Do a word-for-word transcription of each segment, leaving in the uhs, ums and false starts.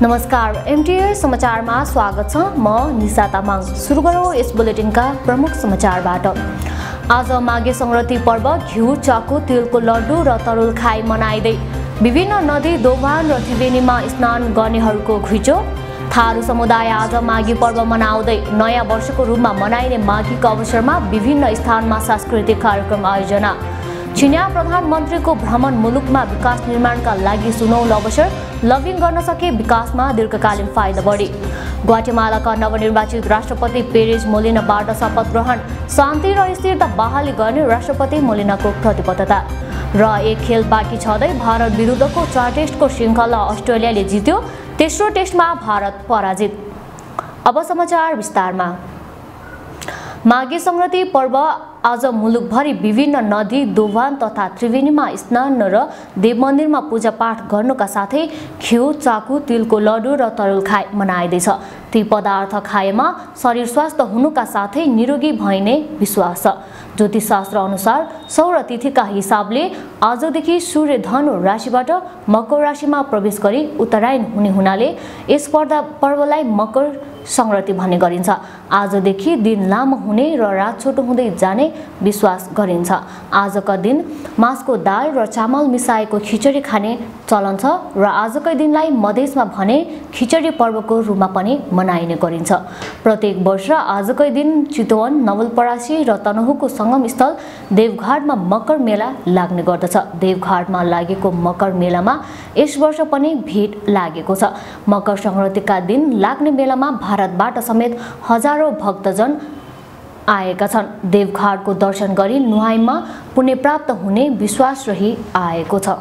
नमस्कार, एमटीए समाचारमा स्वागत छ। म निशा तामाङ। सुरु गरौँ यस बुलेटिनका प्रमुख समाचारबाट। आज माघे संक्रान्ति पर्व घिउ, चाकु, तिलको लड्डु र तरुल खाई मनाइँदै विभिन्न नदी, दोभान र त्रिवेणीमा स्नान गर्नेहरूको घुइँचो। थारू समुदाय आज माघी पर्व मनाउँदै नयाँ वर्षको रूपमा मनाइने माघीको अवसरमा विभिन्न स्थानमा सांस्कृतिक कार्यक्रम आयोजना। चिनिया प्रधानमन्त्रीको भ्रमण, मुलुकमा विकास निर्माणका लागि सुनौलो अवसर, लबिङ गर्न सके विकासमा दीर्घकालीन फाइदा बढी। ग्वाटेमालाका नवनिर्वाचित राष्ट्रपति पेरेज मोलिनाबाट शपथ ग्रहण, शान्ति र स्थिरता बहाली गर्ने राष्ट्रपति मोलिनाको प्रतिबद्धता। र एक खेल बाँकी छँदै भारत विरुद्धको चार टेस्टको श्रृङ्खला अस्ट्रेलियाले जित्यो, तेस्रो टेस्टमा भारत पराजित। अब समाचार विस्तारमा। माघे संक्रान्ति पर्व आज मुलुकभरि विभिन्न नदी, दोभान तथा त्रिवेणीमा स्नान र देव मन्दिरमा पूजापाठ गर्नुका साथै घिउ, चाकु, तिलको लड्डु र तरुल खाई मनाइँदैछ। ती पदार्थ खाएमा शरीर स्वस्थ हुनुका साथै निरोगी भइने विश्वास छ। ज्योतिषशास्त्र अनुसार सौर तिथिका हिसाबले आजदेखि सूर्य धनु राशिबाट मकर राशिमा प्रवेश गरी उत्तरायण हुने हुनाले यस पर्वलाई मकर संक्रान्ति भन्ने गरिन्छ। आजदेखि दिन लामो हुने र रात छोटो हुँदै जाने विश्वास गरिन्छ। आजका दिन मासको दाल र चामल मिसाएको खिचडी खाने चलन छ र आजकै दिनलाई मधेसमा भने खिचडी पर्वको रूपमा पनि मनाइने गरिन्छ। प्रत्येक वर्ष आजकै दिन चितवन, नवलपरासी र तनहुँको संगम स्थल देवघाटमा मकर मेला लाग्ने गर्दछ। देवघाटमा लागेको मकर मेलामा यस वर्ष पनि भिड लागेको छ। मकर संक्रान्तिका दिन लाग्ने मेलामा भारतबाट समेत हजारौं भक्तजन आएका छन्। देवघाटको दर्शन गरी नुहाईमा पुण्य प्राप्त हुने विश्वास रही आएको छ।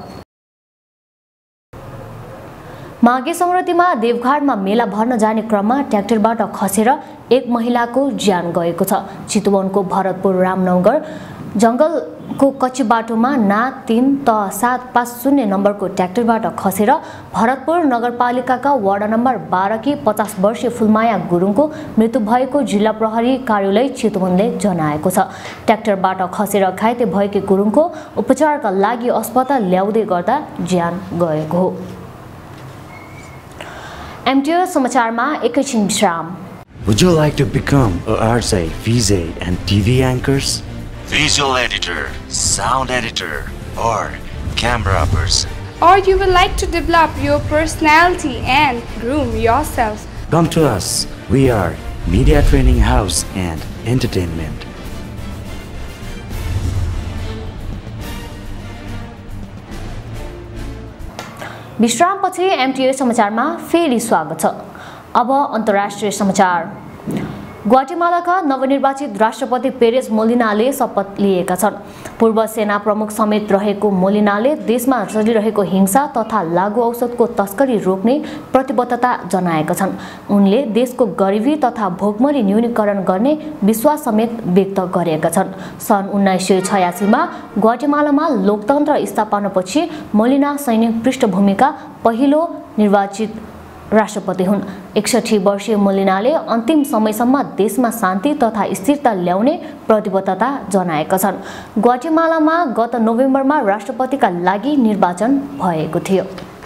माघे संक्रान्तिमा देवघाटमा मेला भर्न जाने क्रममा ट्र्याक्टरबाट खसेर एक महिलाको ज्यान गएको छ। चितवनको भरतपुर रामनगर जंगलको कच्ची बाटोमा ना तीन त सात पाँच शून्य नम्बरको ट्र्याक्टरबाट खसेर भरतपुर नगरपालिकाका वार्ड नम्बर बाह्र की पचास वर्षीय फुलमाया गुरुङको मृत्यु भएको जिल्ला प्रहरी कार्यालय चितवनले जनाएको छ। ट्र्याक्टरबाट खसेर घाइते भएकी गुरुङको उपचारका लागि अस्पताल ल्याउँदै गर्दा ज्यान गएको हो। एमटीए समाचारमा एकैछिन विश्राम। Would you like to become a R J, V J and T V anchors? Visual editor, sound editor, or camera person? Or you would like to develop your personality and groom yourself? Come to us. We are Media Training House and Entertainment. विश्रामपछि MTA समाचारमा फेरि स्वागत छ। अब अन्तर्राष्ट्रिय समाचार। ग्वाटेमालाका नवनिर्वाचित राष्ट्रपति पेरेज मोलिनाले शपथ लिएका छन्। पूर्व सेना प्रमुख समेत रहेको मोलिनाले देशमा चलिरहेको हिंसा तथा लागु औषधको तस्करी रोक्ने प्रतिबद्धता जनाएका छन्। उनले देशको गरिबी तथा भोकमरी न्यूनीकरण गर्ने विश्वास समेत व्यक्त गरेका छन्। सन् उन्नाइस सय छयासीमा ग्वाटेमालामा लोकतन्त्र स्थापनापछि मोलिना सैनिक पृष्ठभूमिका पहिलो निर्वाचित राष्ट्रपति हुन्। एकसठी वर्षीय मोलिनाले अन्तिम समयसम्म देशमा शान्ति तथा स्थिरता ल्याउने प्रतिबद्धता जनाएका छन्। ग्वाटेमालामा गत नोभेम्बरमा राष्ट्रपतिका लागि निर्वाचन भएको थियो।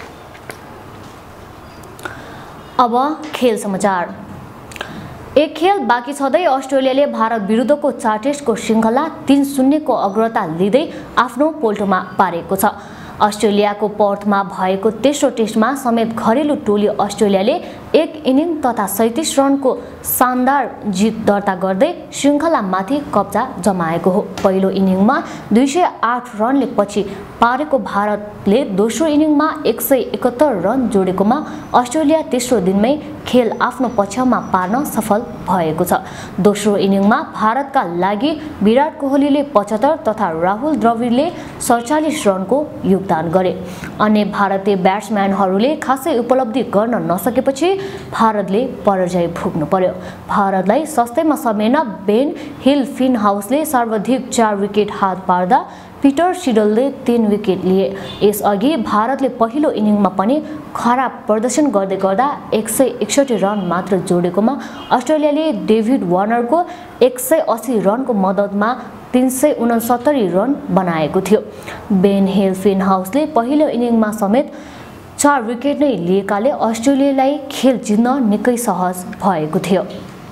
अब खेल समाचार। एक खेल बाँकी छँदै अस्ट्रेलियाले भारत विरुद्धको चार टेस्टको श्रृङ्खला तीन शून्यको अग्रता लिँदै आफ्नो पोल्टोमा पारेको छ। अस्ट्रेलियाको पर्थमा भएको तेस्रो टेस्टमा समेत घरेलु टोली अस्ट्रेलियाले एक इनिङ तथा सैंतीस रनको शानदार जित दर्ता गर्दै श्रृङ्खलामाथि कब्जा जमाएको हो। पहिलो इनिङमा दुई सय आठ रनले पछि पारेको भारतले दोस्रो इनिङमा एक सय एकहत्तर रन जोडेकोमा अस्ट्रेलिया तेस्रो दिनमै खेल आफ्नो पक्षमा पार्न सफल भएको छ। दोस्रो इनिङमा भारतका लागि विराट कोहलीले पचहत्तर तथा राहुल द्रविडले सडचालीस रनको योगदान गरे। अन्य भारतीय ब्याट्सम्यानहरूले खासै उपलब्धि गर्न नसकेपछि भारतले पराजय भोग्नु पर्यो। भारतलाई सस्तैमा समेट्न बेन हिल फिन हाउसले सर्वाधिक चार विकेट हात पार्दा पीटर सिडलले तीन विकेट लिए। यसअघि भारतले पहिलो इनिङमा पनि खराब प्रदर्शन गर्दै गर्दा एक सय एकसठी रन मात्र जोडेकोमा अस्ट्रेलियाले डेभिड वार्नरको एक सय अस्सी रनको मद्दतमा तीन सय उनसत्तरी रन बनाएको थियो। बेन हिल फिन हाउसले पहिलो इनिङमा समेत चार विकेट नै लिएकाले अस्ट्रेलियालाई खेल जित्न निकै सहज भएको थियो।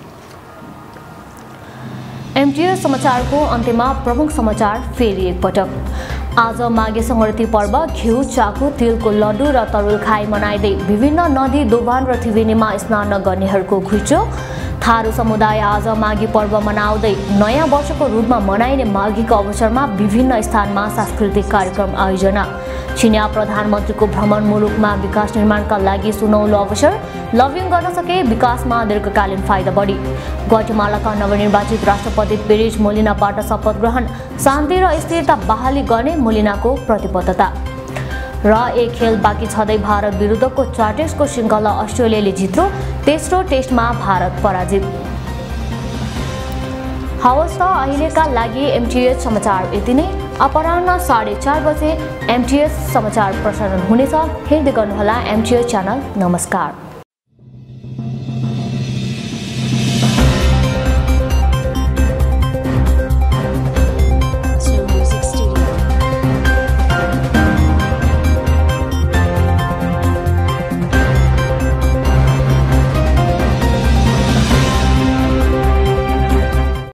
एमटीएस समाचारको अन्त्यमा प्रमुख समाचार फेरि एकपटक। आज माघे संक्रान्ति पर्व घिउ, चाकु, तिलको लड्डु र तरुल खाई मनाइदै विभिन्न नदी, दोभान र त्रिवेणीमा स्नान गर्नेहरूको घुइँचो। थारू समुदाय आज माघी पर्व मनाउँदै नयाँ वर्षको रूपमा मनाइने माघीको अवसरमा विभिन्न स्थानमा सांस्कृतिक कार्यक्रम आयोजना। चिनिया प्रधानमन्त्रीको भ्रमण, मुलुकमा विकास निर्माणका लागि सुनौलो अवसर। लभिङ गर्न सके विकासमा दीर्घकालीन फाइदा बढी। ग्वाटेमालाका नवनिर्वाचित राष्ट्रपति पेरिज मोलिनाबाट शपथ ग्रहण। शान्ति र स्थिरता बहाली गर्ने मोलिनाको प्रतिबद्धता। र एक खेल बाँकी छँदै भारत विरुद्धको चार टेस्टको श्रृङ्खला अस्ट्रेलियाले जित्यो। तेस्रो टेस्टमा भारत पराजित। हवस् त अहिलेका लागि एमटीएस समाचार यति नै। अपराह्न साढे चार बजे एमटीएस समाचार प्रसारण हुनेछ। हेर्दै गर्नुहोला एमटीएस च्यानल। नमस्कार।